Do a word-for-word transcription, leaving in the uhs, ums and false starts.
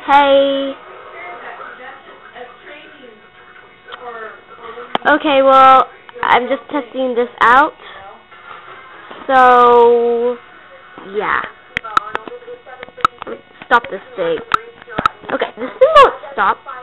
Hey. Okay, well, I'm just testing this out. So, yeah. Stop this thing. Okay, this thing won't stop.